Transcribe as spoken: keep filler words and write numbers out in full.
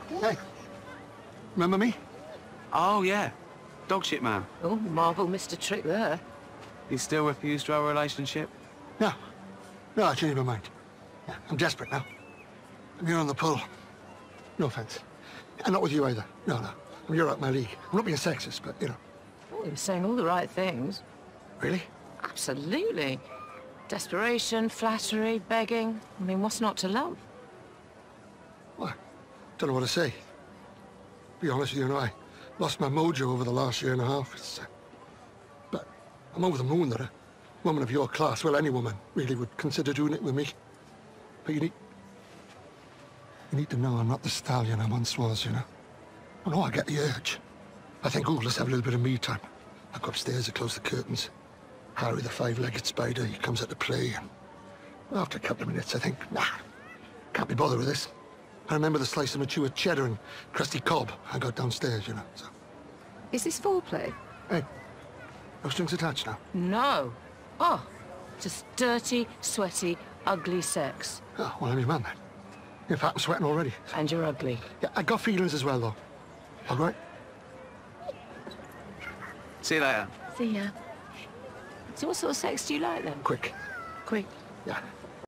Hey, remember me? Oh, yeah. Dog shit man. Oh, Marvel missed a trick there. You still refuse to our relationship? No. No, I changed my mind. Yeah, I'm desperate now. I'm here on the pull. No offense. And not with you either. No, no. You're out my league. I'm not being sexist, but, you know. Oh, he was saying all the right things. Really? Absolutely. Desperation, flattery, begging. I mean, what's not to love? Well, don't know what to say. Be honest with you, you know, I lost my mojo over the last year and a half. It's, uh, but I'm over the moon that a woman of your class, well, any woman, really would consider doing it with me. But you need... You need to know I'm not the stallion I once was, you know. I know I get the urge. I think, oh, let's have a little bit of me time. I go upstairs, I close the curtains. Harry, the five-legged spider, he comes out to play, and after a couple of minutes, I think, nah, can't be bothered with this. I remember the slice of mature cheddar and crusty cob I got downstairs, you know, so... Is this foreplay? Hey, no strings attached now. No. Oh, just dirty, sweaty, ugly sex. Oh, well, I'm your man, then. In fact, I'm sweating already. And you're ugly. Yeah, I got feelings as well, though. All right? See you later. See ya. So what sort of sex do you like, then? Quick. Quick. Yeah.